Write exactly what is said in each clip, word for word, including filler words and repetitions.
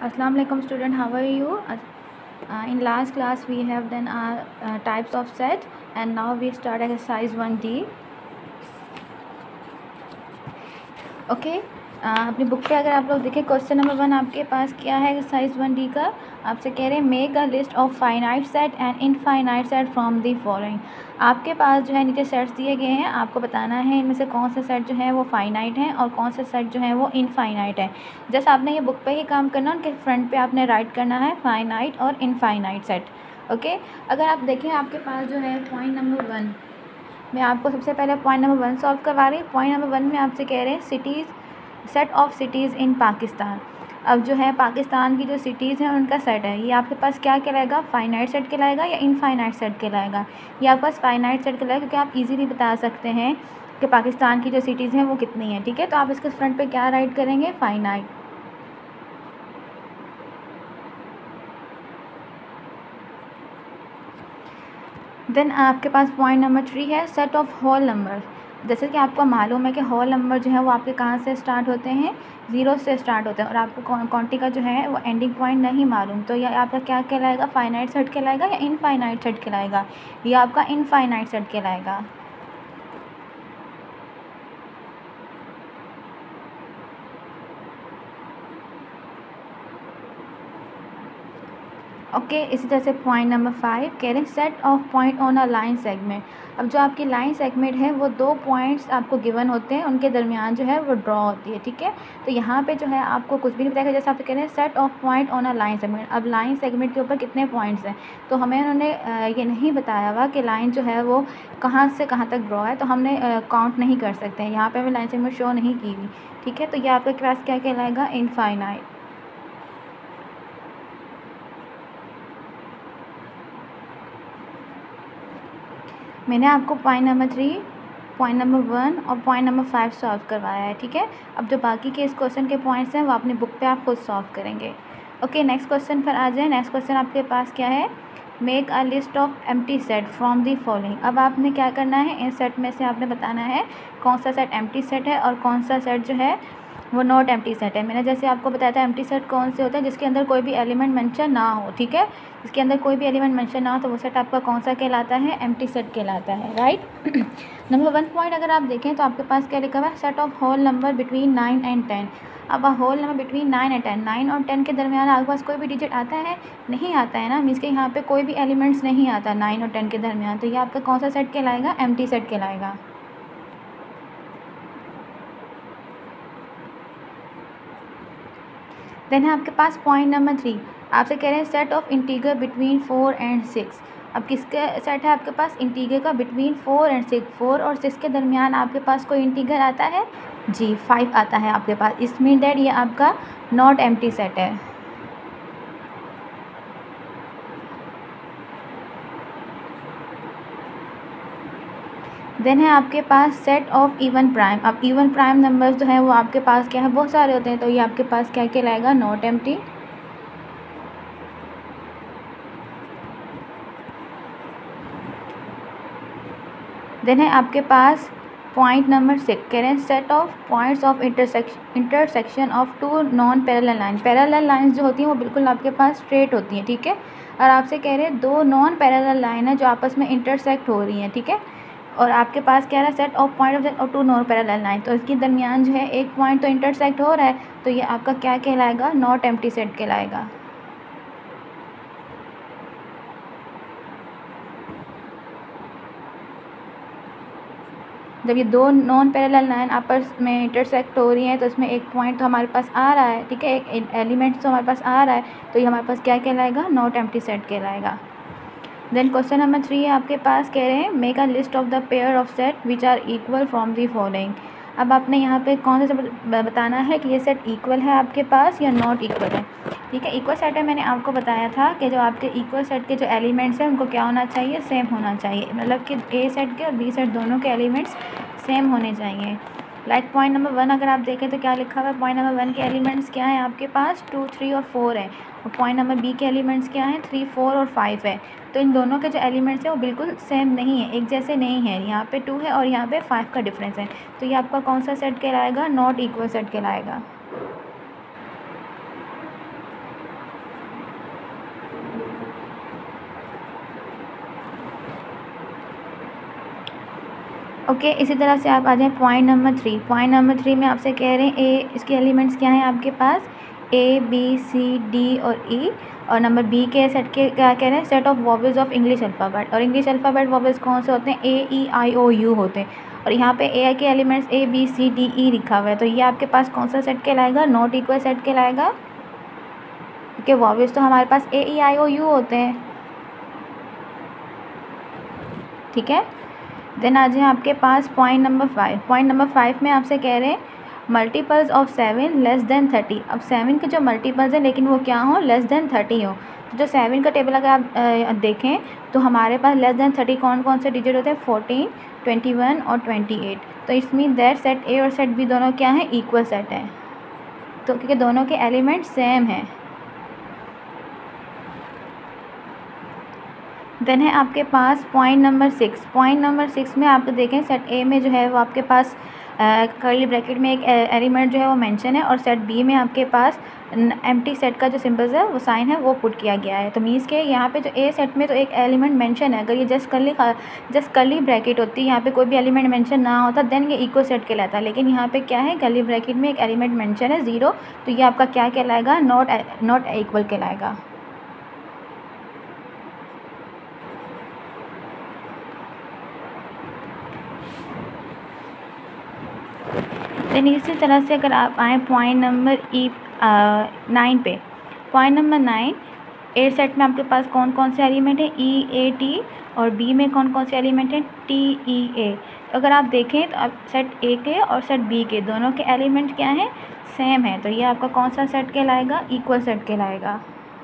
Assalamu alaikum student, how are you? Uh, in last class we have done our uh, types of set and now we start exercise one D. Okay अपनी book पे अगर आप लोग देखें question number one आपके पास क्या है एक्सरसाइज वन डी का। आपसे कह रहे हैं make a list of finite set and infinite set from the following. आपके पास जो है नीचे सेट्स दिए गए हैं, आपको बताना है इनमें से कौन से सेट जो है वो फाइनाइट हैं और कौन से सेट जो है वो इनफाइनाइट है। जैसे आपने ये बुक पे ही काम करना, उनके फ्रंट पे आपने राइट करना है फाइनाइट और इनफाइनाइट सेट। ओके, अगर आप देखें आपके पास जो है पॉइंट नंबर वन, मैं आपको सबसे पहले पॉइंट नंबर वन सॉल्व करवा रही हूँ। पॉइंट नंबर वन में आपसे कह रहे हैं cities, set of cities in Pakistan. अब जो है पाकिस्तान की जो सिटीज़ हैं उनका सेट है, ये आपके पास क्या कहलाएगा, फाइनाइट सेट कहलाएगा या इनफाइनाइट सेट कहलाएगा। ये आपके पास फाइनाइट सेट कहलाएगा क्योंकि आप इजीली बता सकते हैं कि पाकिस्तान की जो सिटीज़ हैं वो कितनी हैं। ठीक है, तो आप इसके फ्रंट पे क्या राइट करेंगे, फाइनाइट। देन आपके पास पॉइंट नंबर थ्री है सेट ऑफ होल नंबर। जैसे कि आपको मालूम है कि होल नंबर जो है वो आपके कहाँ से स्टार्ट होते हैं, ज़ीरो से स्टार्ट होते हैं और आपको क्वांटिटी का जो है वो एंडिंग पॉइंट नहीं मालूम, तो यह आपका क्या कहलाएगा, फाइनाइट सेट कहलाएगा या इनफाइनाइट सेट कहलाएगा। यह आपका इनफाइनाइट सेट कहलाएगा। ओके okay, इसी तरह से पॉइंट नंबर फाइव कह रहे हैं set of point on a line segment. अब जो आपकी लाइन सेगमेंट है वो दो पॉइंट्स आपको गिवन होते हैं, उनके दरमियान जो है वो ड्रॉ होती है। ठीक है, तो यहाँ पे जो है आपको कुछ भी नहीं बताएगा, जैसे आप कह रहे हैं set of point on a line segment. अब लाइन सेगमेंट के ऊपर कितने पॉइंट्स हैं, तो हमें उन्होंने ये नहीं बताया हुआ कि लाइन जो है वो कहाँ से कहाँ तक ड्रॉ है, तो हमने काउंट नहीं कर सकते हैं। यहाँ पर हमें लाइन सेगमेंट शो नहीं की हुई। ठीक है, तो ये आपके पास क्या कहलाएगा, इनफाइनाइट। मैंने आपको point number three, point number one और पॉइंट नंबर फाइव सॉल्व करवाया है। ठीक है, अब जो बाकी के इस क्वेश्चन के पॉइंट्स हैं वो अपनी बुक पे आप खुद सॉल्व करेंगे। ओके, नेक्स्ट क्वेश्चन पर आ जाए। नेक्स्ट क्वेश्चन आपके पास क्या है, make a list of empty set from the following. अब आपने क्या करना है, इन सेट में से आपने बताना है कौन सा सेट एम्प्टी सेट है और कौन सा सेट जो है वो नॉट एम्प्टी सेट है। मैंने जैसे आपको बताया था एम्प्टी सेट कौन से होते हैं, जिसके अंदर कोई भी एलिमेंट मेंशन ना हो। ठीक है, जिसके अंदर कोई भी एलिमेंट मेंशन ना हो तो वो सेट आपका कौन सा कहलाता है, एम्प्टी सेट कहलाता है। राइट। नंबर वन पॉइंट अगर आप देखें तो आपके पास क्या लिखा हुआ है, set of whole number between nine and ten. अब whole number between nine and ten, nine और टेन के दरमियान आपके पास कोई भी डिजिट आता है, नहीं आता है ना, मीन्स के यहाँ पे कोई भी एलिमेंट्स नहीं आता नाइन और टेन के दरमियान, तो ये आपका कौन सा सेट कहलाएगा, एम्प्टी सेट कहलाएगा। देन है आपके पास पॉइंट नंबर थ्री, आपसे कह रहे हैं set of integer between four and six. अब किसका सेट है आपके पास, इंटीगर का between four and six. Four और सिक्स के दरमियान आपके पास कोई इंटीगर आता है, जी फाइव आता है आपके पास। इस मीन दैट ये आपका नॉट एम्प्टी सेट है। देन है आपके पास सेट ऑफ इवन प्राइम। अब इवन प्राइम नंबर्स जो है वो आपके पास क्या है, बहुत सारे होते हैं, तो ये आपके पास क्या कहलाएगा, नॉट एम्प्टी। देन है आपके पास पॉइंट नंबर सिक्स, कह रहे हैं set of points of intersection intersection of two non parallel line. Parallel lines जो होती हैं वो बिल्कुल आपके पास स्ट्रेट होती हैं। ठीक है, और आपसे कह रहे हैं दो नॉन पैरेलल लाइन है जो आपस में इंटरसेक्ट हो रही हैं। ठीक है, और आपके पास क्या रहा है, set of point of two non parallel line, तो इसके दरमियान जो है एक पॉइंट तो इंटरसेक्ट हो रहा है, तो ये आपका क्या कहलाएगा, नॉट एम्प्टी सेट कहलाएगा। जब ये दो नॉन पैरेलल लाइन आपस में इंटरसेक्ट हो रही हैं तो इसमें एक पॉइंट तो हमारे पास आ रहा है। ठीक है, एक एलिमेंट तो हमारे पास आ रहा है, तो ये हमारे पास क्या कहलाएगा, नॉट एम्प्टी सेट कहलाएगा। देन क्वेश्चन नंबर थ्री है आपके पास, कह रहे हैं make a list of the pair of set which are equal from the following. अब आपने यहाँ पे कौन सा बताना है कि ये सेट इक्वल है आपके पास या नॉट इक्वल है। ठीक है, इक्वल सेट है, मैंने आपको बताया था कि जो आपके इक्वल सेट के जो एलिमेंट्स हैं उनको क्या होना चाहिए, सेम होना चाहिए, मतलब कि ए सेट के और बी सेट दोनों के एलिमेंट्स सेम होने चाहिए। लाइक पॉइंट नंबर वन अगर आप देखें तो क्या लिखा हुआ है, पॉइंट नंबर वन के एलिमेंट्स क्या हैं आपके पास, टू थ्री और फोर है, और पॉइंट नंबर बी के एलिमेंट्स क्या हैं, थ्री फोर और फाइव है। तो इन दोनों के जो एलिमेंट्स हैं वो बिल्कुल सेम नहीं है, एक जैसे नहीं है, यहाँ पे टू है और यहाँ पे फाइव का डिफरेंस है, तो ये आपका कौन सा सेट कहलाएगा, नॉट इक्वल सेट कहलाएगा। ओके okay, इसी तरह से आप आ जाएँ point number three. Point number three में आपसे कह रहे हैं ए, इसके एलिमेंट्स क्या हैं आपके पास, ए बी सी डी और ई। और नंबर बी के सेट के क्या कह रहे हैं, set of vowels of English alphabet. और इंग्लिश अल्फ़ाबेट वॉवेल्स कौन से होते हैं, ए ई आई ओ यू होते हैं। और यहाँ पे ए के elements A B C D E लिखा हुआ है, तो ये आपके पास कौन सा सेट कहलाएगा, नॉट इक्वल सेट कहलाएगा, क्योंकि वॉवेल्स तो हमारे पास ए ई आई ओ यू होते हैं, ठीक है। देन आ जाए आपके पास point number five. Point number five में आपसे कह रहे हैं multiples of seven less than thirty. अब सेवन के जो मल्टीपल्स हैं लेकिन वो क्या हो, लेस देन थर्टी हो। तो जो सेवन का टेबल अगर आप आ, देखें तो हमारे पास लेस देन थर्टी कौन कौन से डिजिट होते हैं, फोर्टीन, ट्वेंटी वन और ट्वेंटी एट। तो इस मीन दैट सेट ए और सेट बी दोनों क्या हैं, इक्वल सेट हैं, तो क्योंकि दोनों के एलिमेंट सेम हैं। देन है आपके पास point number six. Point number six में आप देखें सेट ए में जो है वो आपके पास कर्ली ब्रैकेट में एक एलिमेंट जो है वो मेंशन है, और सेट बी में आपके पास एम्प्टी सेट का जो सिंबल्स है वो साइन है वो पुट किया गया है। तो मीन्स के यहाँ पे जो ए सेट में तो एक एलिमेंट मेंशन है, अगर ये just curly just curly bracket होती, यहाँ पे कोई भी एलिमेंट मेंशन ना होता, देन ये इक्वल सेट कहलाता है। लेकिन यहाँ पे क्या है, कर्ली ब्रैकेट में एक एलिमेंट मेंशन है ज़ीरो, तो ये आपका क्या कहलाएगा, नॉट नॉट इक्वल कहलाएगा। देन इसी तरह से अगर आप आएँ पॉइंट नंबर ई नाइन पे। Point number nine, A set में आपके पास कौन कौन से एलिमेंट हैं, ई ए टी, और बी में कौन कौन से एलिमेंट हैं, टी ई ए। अगर आप देखें तो आप सेट ए के और सेट बी के दोनों के एलिमेंट क्या हैं, सेम है, तो ये आपका कौन सा सेट कहलाएगा, इक्वल सेट कहलाएगा।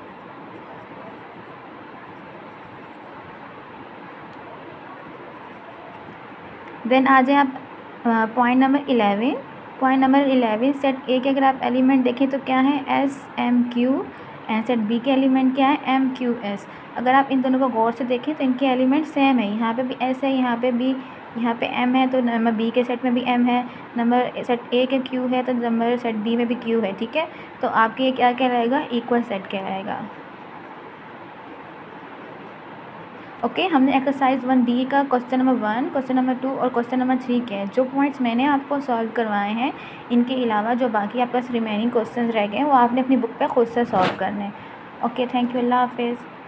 देन आ जाए आप point number eleven. Point number eleven, set A के अगर आप एलिमेंट देखें तो क्या है, S M Q, and set B के एलिमेंट क्या है, एम क्यू एस। अगर आप इन दोनों को गौर से देखें तो इनके एलिमेंट सेम है, यहाँ पे भी एस है, यहाँ पे भी, यहाँ पे एम है, तो नंबर बी के सेट में भी एम है, नंबर सेट ए के क्यू है, तो नंबर सेट बी में भी क्यू है, ठीक है। तो आपके ये क्या कहलाएगा, इक्वल सेट कहलाएगा। ओके okay, हमने एक्सरसाइज वन डी का question number one, question number two और क्वेश्चन नंबर थ्री के हैं। जो पॉइंट्स मैंने आपको सॉल्व करवाए हैं, इनके अलावा जो बाकी आपके पास रिमेनिंग क्वेश्चंस रह गए हैं वो आपने अपनी बुक पे खुद से सॉल्व करने हैं। ओके, थैंक यू, अल्लाह हाफिज़।